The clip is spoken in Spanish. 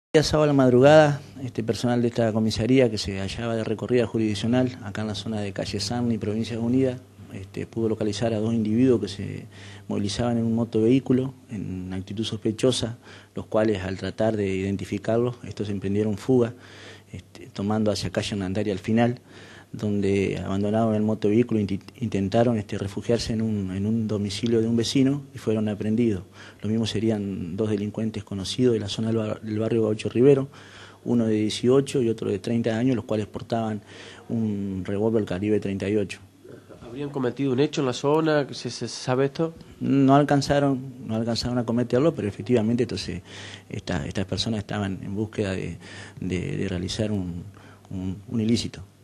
El día sábado a la madrugada, personal de esta comisaría que se hallaba de recorrida jurisdiccional acá en la zona de calle Sarni, Provincia Unida, pudo localizar a dos individuos que se movilizaban en un motovehículo en actitud sospechosa, los cuales al tratar de identificarlos, estos emprendieron fuga, tomando hacia calle Hernandaria al final, donde abandonaron el motovehículo e intentaron refugiarse en un domicilio de un vecino y fueron aprehendidos. Lo mismo serían dos delincuentes conocidos de la zona del barrio Gaucho Rivero, uno de 18 y otro de 30 años, los cuales portaban un revólver Calibre 38. ¿Habrían cometido un hecho en la zona? ¿Se sabe esto? No alcanzaron a cometerlo, pero efectivamente entonces estas personas estaban en búsqueda de realizar un ilícito.